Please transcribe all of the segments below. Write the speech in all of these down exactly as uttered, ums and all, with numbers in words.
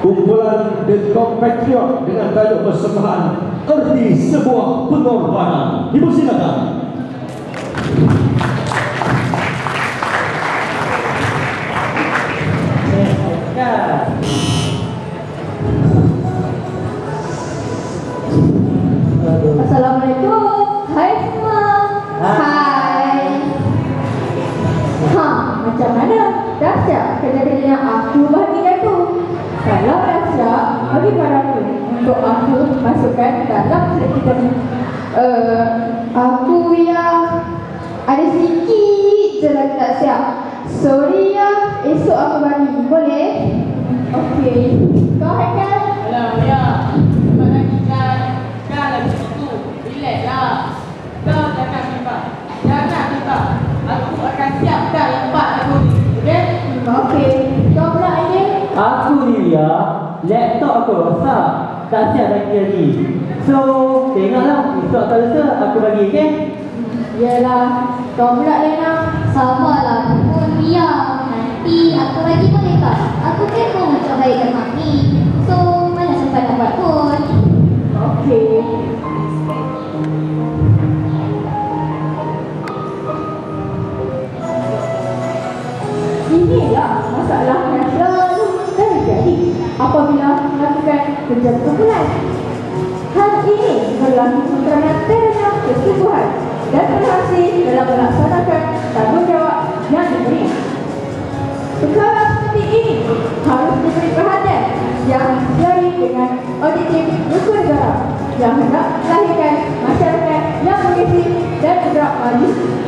kumpulan The Compatriot dengan tajuk persembahan Erti Sebuah Pengorbanan. Ibu silakan. Assalamualaikum. Hai semua. Hai. Ha, macam mana? Dah siap kerja-kerja yang aku bagi tu? Kalau dah siap, bagi padaku untuk aku masukkan dalam slide kita ni. Uh, aku yang ada sikit je lagi tak siap. Sorry ya, esok aku bagi. Boleh? Okey. Kau Haikal? Alah, ya. Sebab lagi kan, kan lagi situ. Relax lah. Kau jangan bimbang. Jangan bimbang. Aku akan siapkan lempat aku ni. Okey? Okey. Kau pula ini? Aku ni ya, laptop aku rosak. Tak siap lagi lagi. So, tengoklah. Esok atau lusa aku bagi, okey? Yalah. Kau pula Lena? Sama lah pun dia. Nanti aku bagi boleh tak? Aku kan mau macam baik kat mami. So, mana sempat dapat pun. Okey. Inilah masalah yang selalu terjadi apabila melakukan kerja kumpulan. Hal ini berlaku kerana terhadap kesungguhan dan berhasil dalam melaksanakan tanggungjawab yang diberi. Perkara seperti ini harus diberi perhatian yang seiring dengan objektif hukum negara yang hendak melahirkan masyarakat yang bersih dan bergerak maju.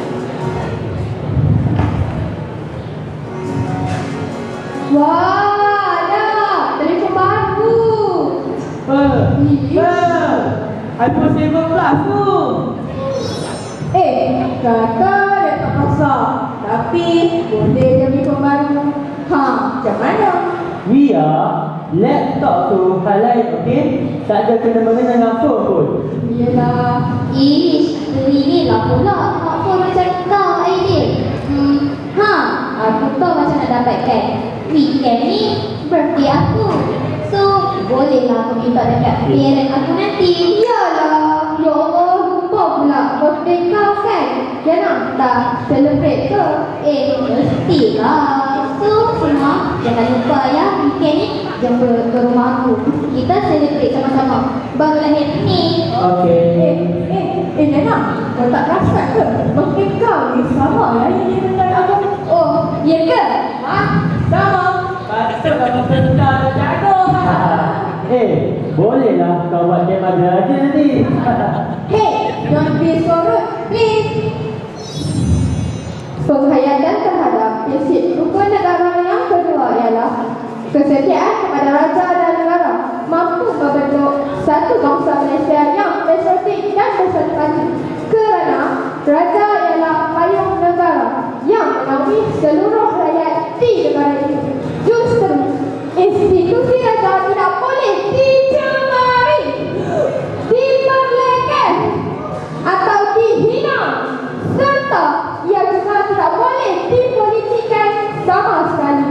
Wah, ada telefon baru. Eh, eh, iPhone tujuh belas tu. Eh, kata dia tak pasal, tapi boleh je beli pembaru. Ha, macam mana? Ria, laptop tu hal lain, okey? Tak ada kena-mengena dengan phone pun. Yelah. Ish, ini lah pula smartphone macam kau, Aidil. Hmm, ha, aku tahu macam nak dapatkan. Weekend ni birthday aku. So, bolehlah aku minta dekat parent aku nanti. Yalah. Ya Allah, lupa pula birthday kau kan? Jangan tak celebrate ke? Eh, mestilah. So, semua jangan lupa ya, weekend ni jemput ke rumah aku. Kita celebrate sama-sama. Baru lahir ni. Okey. Eh, eh, eh Nena, kau tak rasa ke? Birthday kau ni sama lah ini dengan aku. Oh, ya ke? Ha? Sama. Patut kamu sedar dan jaduh. Eh, bolehlah kau buat game ada aja nanti. Hey, don't be so rude, please. Penghayatan terhadap prinsip rukun negara yang kedua ialah kesetiaan kepada raja dan negara mampu membentuk satu bangsa Malaysia yang bersatu dan bersatu padu. Kerana raja ialah payung negara yang menaungi seluruh rakyat di negara ini. Justru institusi raja tidak boleh dicemari, diperlekeh atau dihina, serta ia juga tidak boleh dipolitikkan sama sekali.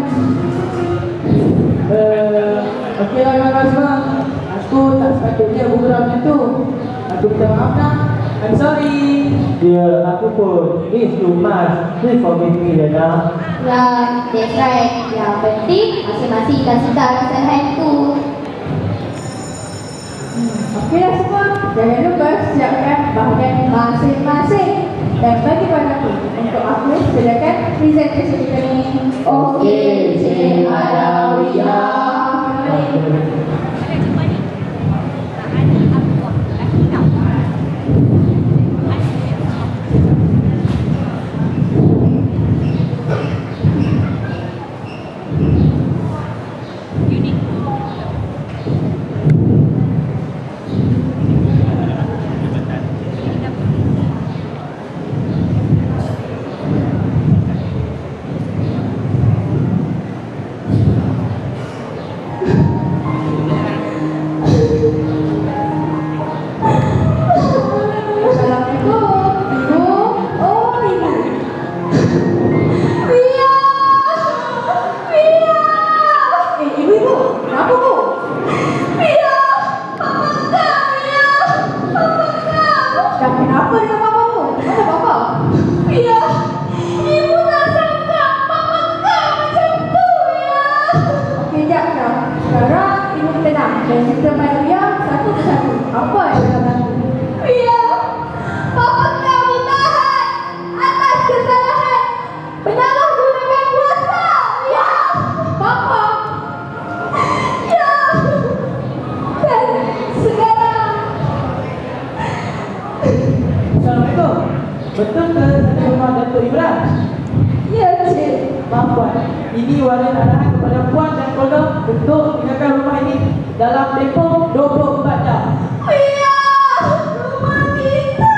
Eh, okeylah kawan semua. Aku tak sepatutnya bergerak macam tu. Aku minta maaf dah. I'm sorry. Ya, aku pun. It's too much. Please forgive me, Lena. Ya, that's right. Yang penting masing-masing dah sedar kesalahan tu. Okeylah semua, jangan lupa siapkan bahagian masing-masing. Dan bagi padaku, untuk aku silakan presentation kita ni. Okey, Cik Alawiyah. Apa bu? Akram. Sekarang ibu tenang dan kita pada Wia satu persatu. Apa yang dalam lagu? Wia, Papa kami tahan atas kesalahan penyalahgunaan kuasa. Wia, Papa. ya. Dan sekarang Assalamualaikum. Betul ke tadi rumah Datuk Imran? Ya, Cik. Maaf Puan, ini waran arahan kepada Puan dan keluarga untuk tinggalkan rumah ini dalam tempoh dua puluh empat jam. Wia, rumah kita.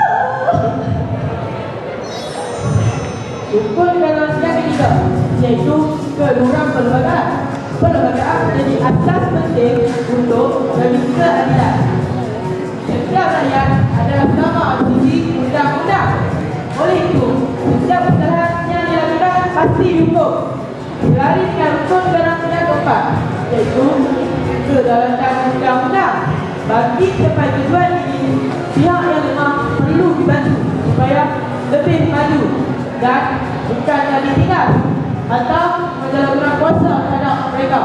Hukum dalam sidang ketiga, iaitu keluhuran perlembagaan. Perlembagaan menjadi asas penting untuk bagi keadilan. Setiap rakyat adalah sama di sisi undang-undang. Oleh itu, setiap kesalahan yang dilakukan pasti dihukum. Selari dengan rukun dalam yang keempat, iaitu kedaulatan undang-undang. Bagi capai tujuan ini, pihak yang lemah perlu dibantu supaya lebih maju dan bukan ditinggal atau menyalahguna kuasa terhadap mereka.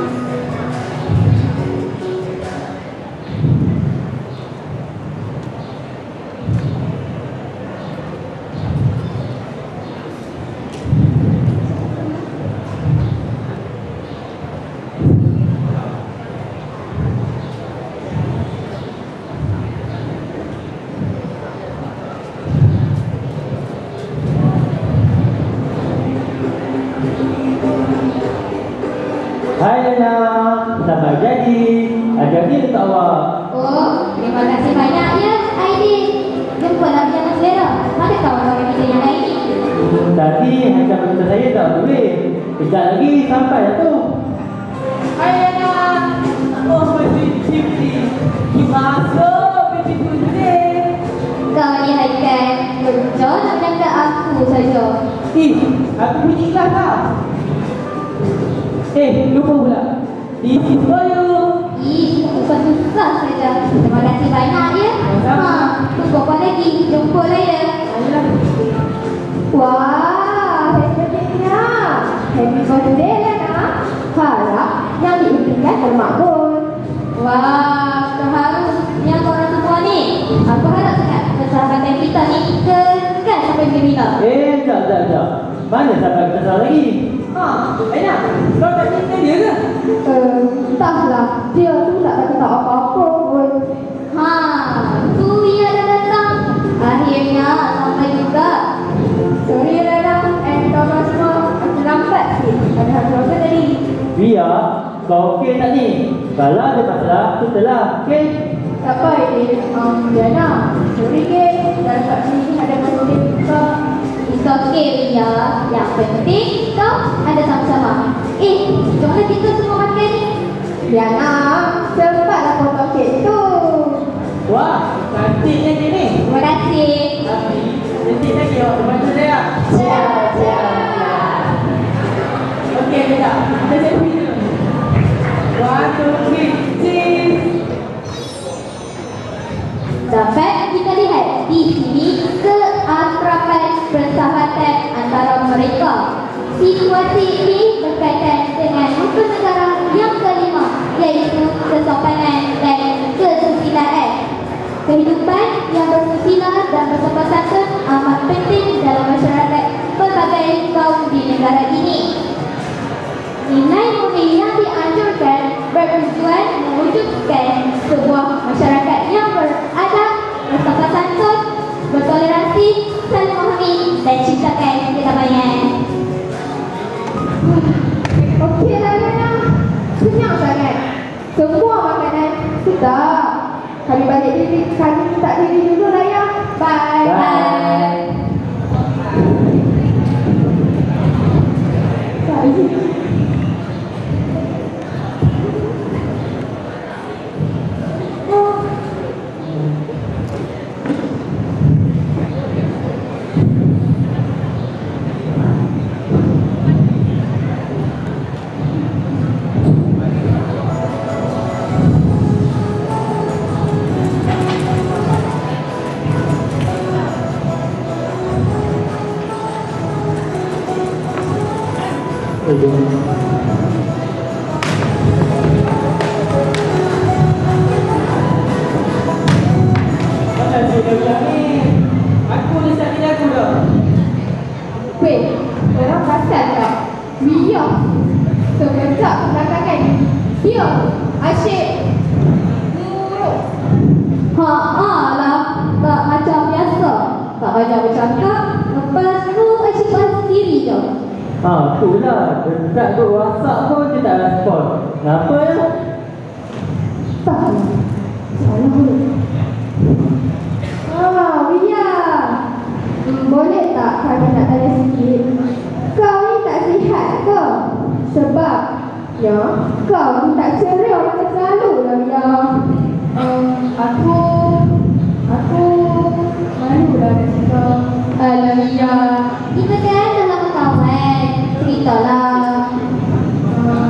Hai Lena, selamat jadi. Ada ni untuk awak. Oh, terima kasih banyak ya, Aidil. Jumpa lagi dengan selera. Mana kawan-kawan kita yang lain? Tadi hanya berkata saya tak boleh. Sekejap lagi sampai dah tu. Hai Lena. Oh, baby Cipti. Gimana baby tu today? Kau ni Haikal, berjauh nak jaga aku saja. Eh, aku punya ikhlas lah. Eh, lupa pula. This is for you. Ih, bukan susah saja. Terima kasih banyak ya. Ha, tunggu apa lagi? Jumpa lah ya. Wah, hebatnya. Happy birthday, Lena. Harap yang diimpikan termakbul. Wah, terharu yang korang semua ni. Aku harap sangat persahabatan kita ni kekal sampai bila-bila. Eh, sekejap, sekejap, sekejap. Mana sahabat kita salah lagi? Ha, Lena. Kau tak cinta dia ke? Eh, entahlah. Dia tu tak bagi tahu apa-apa pun. Ha, tu ia dah datang. Akhirnya sampai juga. Sorry, Lena. And kawan semua. Aku lambat sikit. Padahal keluarga tadi. Ria, kau okey tak ni? Kalau ada masalah, setelah, okey? Tak apa, Aidil. Um, Diana. Sorry, Kate. Dalam kat sini ada masalah juga. It's okay Ria. Yang penting kau ada sama-sama. Eh, jomlah kita semua makan ni. Diana, cepatlah potong kek tu. Wah, cantiknya dia ni. Terima kasih. Tapi, cantik lagi awak depan saya. Okey, Lena. Kita selfie dulu. One, two, three, cheese. Dapat kita lihat di sini keakraban persahabatan antara mereka. Situasi ini berkaitan dengan rukun negara yang kelima, iaitu kesopanan dan kesusilaan. Kehidupan yang bersusila dan bersopan santun amat penting dalam masyarakat pelbagai kaum di negara ini. Nilai murni yang dianjurkan bertujuan mewujudkan sebuah masyarakat yang beradab, bersopan santun, bertoleransi, saling memahami dan ciptakan kedamaian. Okeylah, Diana. Senyap sangat. Semua makanan sudah. Kami balik diri, kami tak diri dulu lah ya. Bye. Bye. Bye. Dia, asyik Nurul. Ha, ah lah. Tak macam biasa. Tak banyak bercakap. Lepas tu asyik buat sendiri je. Ha, itulah. Dekat tu WhatsApp pun dia tak respon. Kenapa ya? Tak lah. Salah pun. Ah, Wia. Hmm, boleh tak kami nak tanya sikit? Kau ni tak sihat ke? Sebab ya, kau ni tak ceria macam selalu lah Wia. Um, aku Aku malu lah nak cakap. Alah Wia. Kita kan dah lama kawan. Ceritalah. Uh,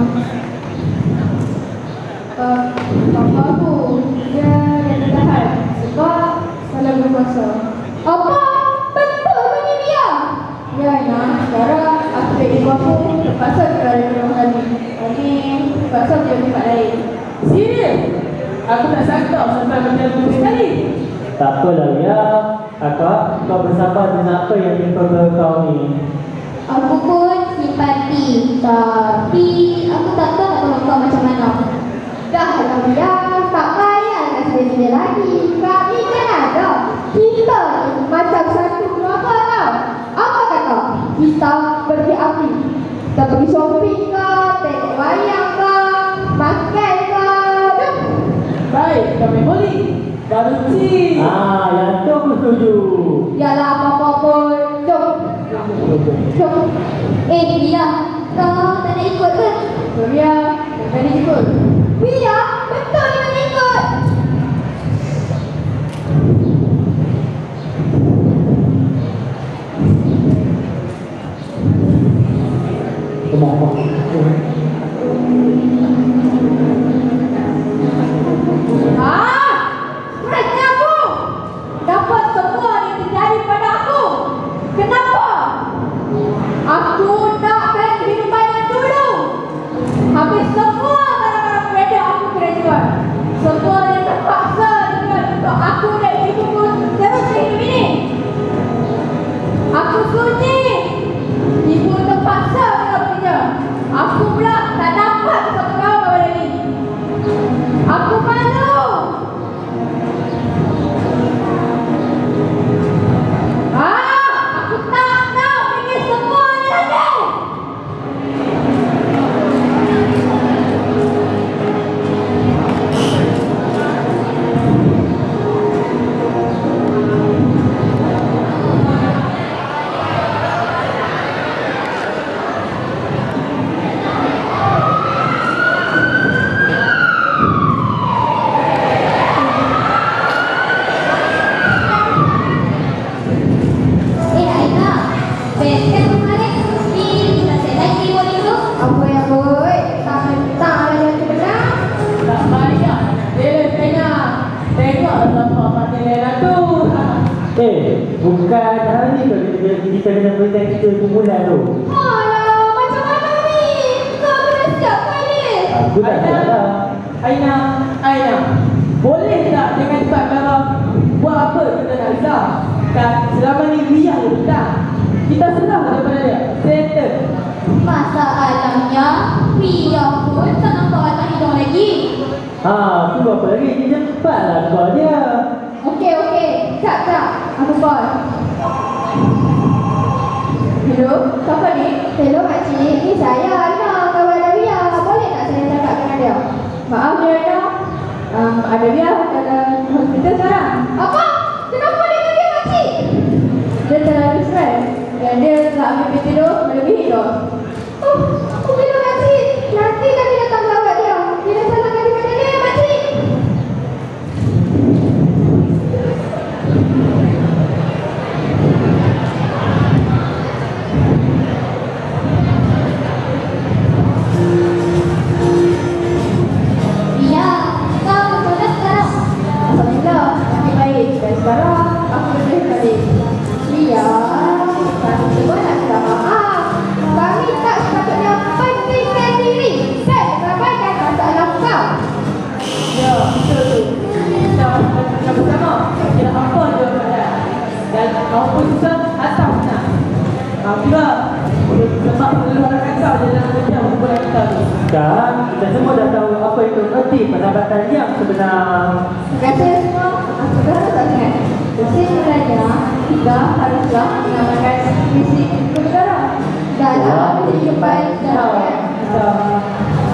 uh, Papa aku dia yang tahan sebab salah berpuasa. Apa? Betul ke ni dia? Ya, Ina. Sekarang aku dan ibu aku terpaksa keluar dari rumah tadi. Tadi terpaksa pergi tempat lain. Serius? Aku tak sangka sampai macam tu sekali. Tak apalah ya. Akak, kau bersabar dengan apa yang timpa ke kau ni. Aku pun simpati. Tapi aku tak tahu nak tolong kau macam mana. Dah lah Wia, tak payah nak sedih-sedih lagi. Kami kan ada. Kita ni macam satu keluarga tau. Apa kata? Kita pergi api. Kita pergi shopping ke, tengok wayang ke, makan ke. Jom. Baik, kami boleh. Baru cik. Ah, yang tu aku setuju. Yalah apa-apa pun. Jom. Jom. Eh, dia. Kau tak nak ikut ke? Wia, jangan ikut. Wia, betul dia nak ikut. Ah! Stresnya aku! Dapat semua yang terjadi pada aku. Kenapa? Aku nakkan kehidupan yang dulu. Habis semua barang-barang kereta aku kena jual. Semua yang terpaksa dijual untuk aku dan ibuku terus hidup ini. Aku sunyi. Ibu terpaksa kena bekerja. Aku pula tak dapat satu kawan pada ini. Aku malu. Ah, aku tak nak fikir semua ni lagi. Eh, Aina. Bereskan kemarin. Ni, kita set lagi boleh tu. Apa yang boleh? Tak mentah lah yang sebenar. Tak payah. Dia kena. Tengok sama apa dia tu. Eh, bukan hari ni kalau kita kena beritahu kita semula tu. Alah, macam mana ni? Kau kena siap kali ni. Aku tak siap lah. Aina, Aina, boleh tak jangan cepat marah? Buat apa kita nak risau? Kan selama ni Wia pun tak. Kita senang daripada dia. Settle. Masalahnya, Wia pun tak nampak anak hidung lagi. Ha, tunggu apa lagi? Kita cepatlah call dia. Okey, okey. Cak, cak. Aku call. Hello, siapa ni? Hello, makcik. Ni saya, Aina. Kawan Wia. Boleh tak saya cakap dengan dia? Maaf, dia Aina. Um, ada dia dalam hospital sekarang. Apa? Kenapa dengan dia, makcik? Dia terlalu stres. Dan dia nak ambil P tidur melebihi dos. Oh, aku bilang makcik. Nanti kami datang merawat dia. Tidak salahkan di mana dia, makcik. Wia, kau berapa sekarang? Alhamdulillah, makin baik. Dan sekarang aku boleh balik. Lia, kami semua nak minta maaf. Kami tak sepatutnya pentingkan diri dan mengabaikan masalah kau. Ya, betul tu. Kita bersama bersama. Kira apa dia pada. Dan kau pun susah atau senang. Kau juga sebab perlu orang kata dalam kerja hubungan kita tu. Dan kita semua dah tahu apa itu erti pendapatan yang sebenar. Terima kasih semua. Sudah sangat. Kesimpulannya, kita haruslah mengamalkan visi negara dalam kehidupan seharian.